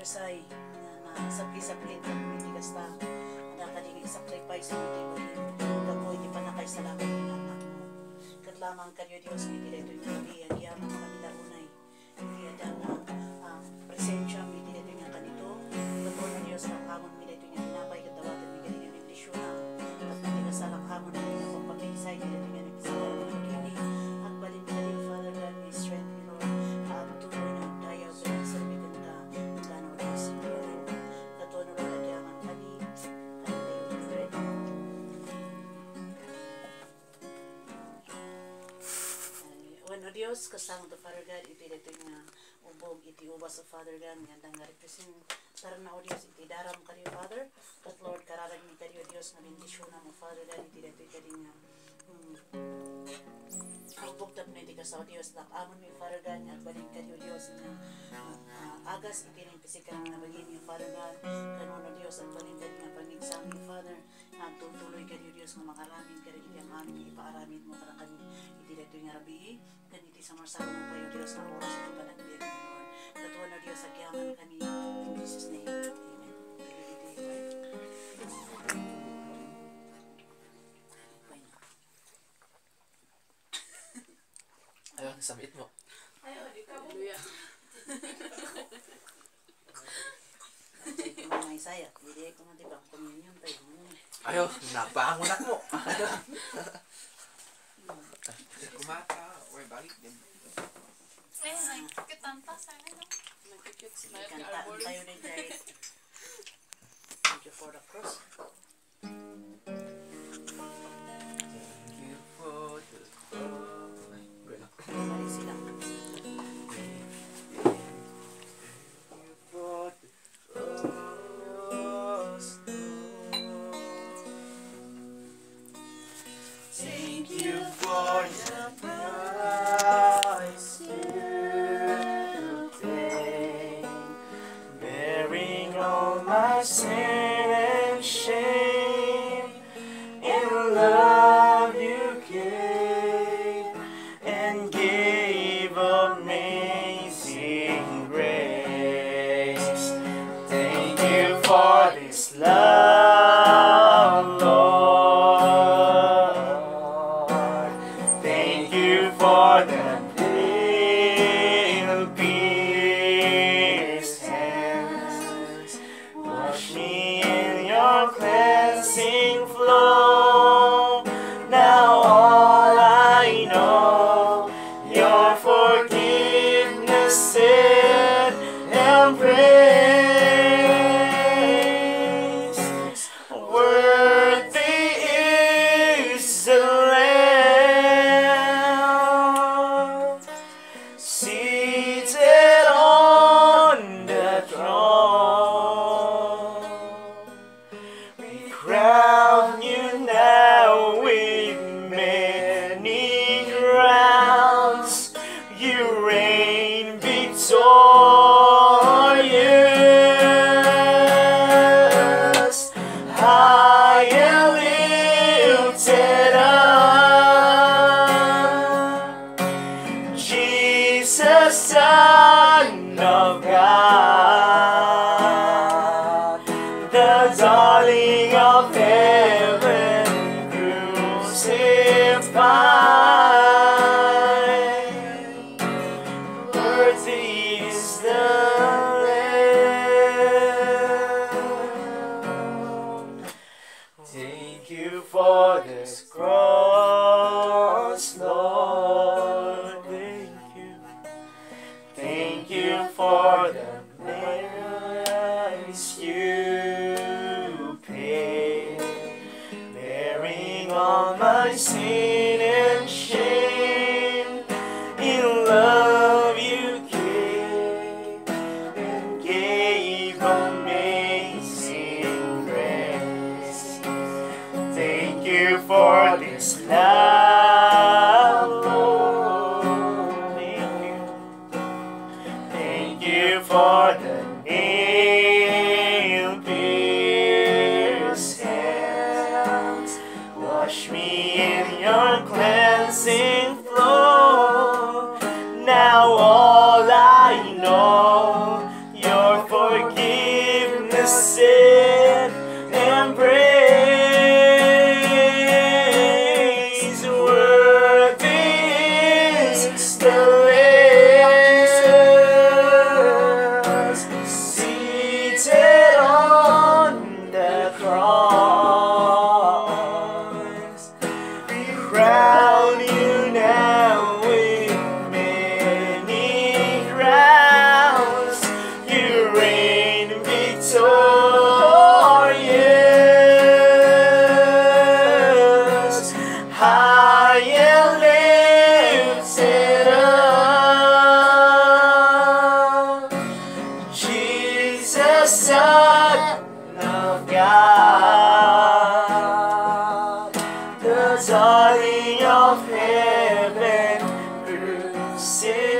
Diyosay na sabli-sablit na hindi kasta nakaling sacrifice mo hindi mo hindi pa nakay salamat ng anak mo katlamang kayo Diyos hindi dito yung gabi ang yaman mga milarunay hindi ada na presensya hindi dito yung kanito katulad ng Diyos ng hamon hindi dito yung hinabay katawatan hindi ganyan yung bendisyon na at hindi kasalang hamon hindi na pagpapisay hindi dito yung nagkasala ng pagkini at balin ka din Father God may strength me Lord tuloy na tayo sa sarbigan ka magkano rin sa iyan katulad ng nagyaman kani Bueno Dios, kasama to Father God, iti dito nga ubog, iti ubas sa Father God, nga nga represent taran na o Dios, iti daram kayo Father, kat Lord, kararag ni kayo Dios, nga bendisyon na mo Father God, iti dito kadi nga ubog tap na iti kasaw Dios, amon mi Father God, nga balin kayo Dios, nga agas iti ng pisikal nga bagin yung Father God, kanon o Dios, at balin kadi nga pangigsam ni Father, tutuloy kayo Dios, nga makaramin kayo iti ang amin, ipaaramin mo karang kami, iti dito yung arabi, kaniti sa marsama mo kayo Diyos na oras ito panagbiyan ni Lord. Katuwa na Diyos, agyaman kami in Jesus' name. Amen. Ayaw, nasamit mo. Ayaw, di ka buya. Ito mga Isaya, hindi ko nga diba, communion tayo. Ayaw, napangunak mo. Kumata, or balik din. Eh, nagkikitanta sana no? Nagkikit sila yung Kantaan arbor. tayo ni Jay. Thank you for the cross. Thank you for the cross. Ay, wala. Mali sila. Thank you for the price you paid, bearing all my sin and shame. In love you gave, and gave amazing grace. Thank you for this love, Lord. Thank you for the nail pierced hands. Wash me in your cleansing flow. Now all I know, your forgiveness and embrace. Worthy is the Lamb, seated on the throne. We crown you now with many crowns. You reign victorious, high and lifted up. Jesus, Son of God, the darling of heaven, crucified. Worthy is the Lamb. Thank you for this cross, Lord. Thank you for the price you paid, bearing all my sin and shame. In love you gave, and gave amazing grace. Thank you for this love, Lord. Thank you for the nail pierced hands. Wash me in your cleansing flow. Now all I know, your forgiveness Say